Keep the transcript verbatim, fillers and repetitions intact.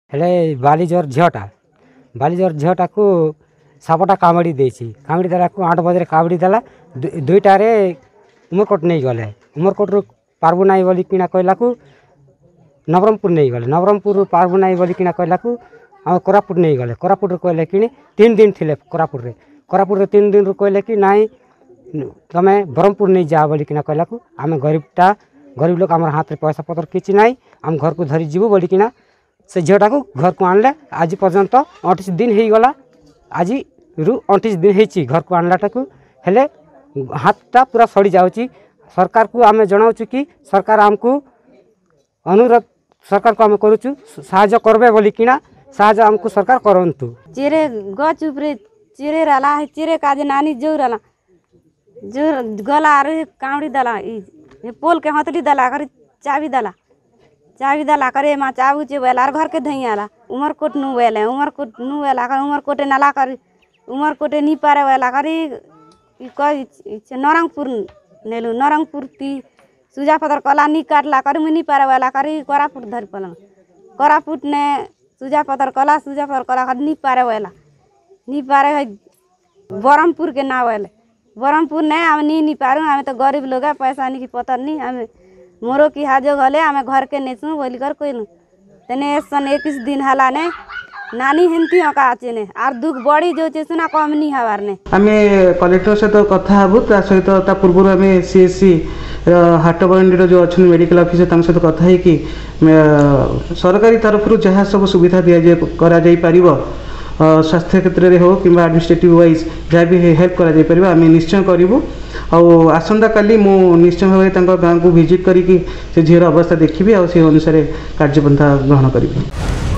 हेले बालीजोर zeta बालीजोर zeta को सापटा कामड़ी देसी कामड़ी देला को आठ बजे कामड़ी देला दुईटार उमरकोट नहीं गले उमरकोट रु पार्बू नाई बोली किना कहला को नवरंगपुर नहीं गले नवरंगपुर पार्बू नाई बोली किना कहला को आम कोरापुट नहीं गले कोरापुट कहले कि तीन दिन थिले कोरापुट रे कोरापुट रे तीन दिन रु कहले कि नाई तमे ब्रह्मपुर नहीं जा बोली किना कहला को आम गरीबटा गरीब लोग आम हाथ में पैसा पतर किसी ना आम घर को धरी जीवु बोली किना से झीटा को घर को आणले आज पर्यंत अठीस दिन हो गला आज रु अठीस दिन होती घर को आणलाटा को हेले हाथटा पूरा सड़ी जाऊँगी सरकार को आम जनाऊँ कि सरकार आमको अनुरोध सरकार को आम करुचु साहाय्य करबे बोली किना साहाय्य आमको सरकार करंतु चिरे गच उपरे चिरे रला चिरे काजे नानी जो रला जो गला अरे कावड़ी दला ये पोल के हथली दला कर चाबी दला चाबी दला करे माँ चाबू चे वेला घर के धई आला उमरकोट नु वेले उमरकोट नु वेला कर उमरकोटे नाला कर उमरकोटे नी पारे वेला करी नरंगपुर नेलु नरंगपुर ती सुजा पतर कला नी काटला कर मुनी पारे वेला करी कोरापुट धर पलन कोरापुट ने सुजा पतर कला सुजा पतर कला कर नी पारे वेला नी पारे है ब्रह्मपुर के ना वेले ब्रह्मपुर ने आम नी नी पारू आम तो गरीब लोग है पैसा नहीं की पतर नहीं आम मोरो की हाजो गले आम घर के नेचु बोली कर कहलु तेने सन इक्कीस दिन हला ने नानी हेंती हका आचे ने आर दुख बड़ी जो चे सुना कम नहीं हवार ने आमे कलेक्टर सहित कथा हबु ता सहित ता पूर्व आमे सीएससी हाटबंडी जो अच्छा मेडिकल ऑफिसर तांग सहित कथा है कि सरकारी तरफ जहाँ सब सुविधा दि जाए करा जाई परिबो स्वास्थ्य क्षेत्र में हो कि एडमिनिस्ट्रेटिव वाइज जहाँ भी हेल्प कर आम निश्चय करूँ आसंता काली मु निश्चय भाव गाँव को विजिट करी से झीर अवस्था देखी और से अनुसार कार्यपंथा ग्रहण करी।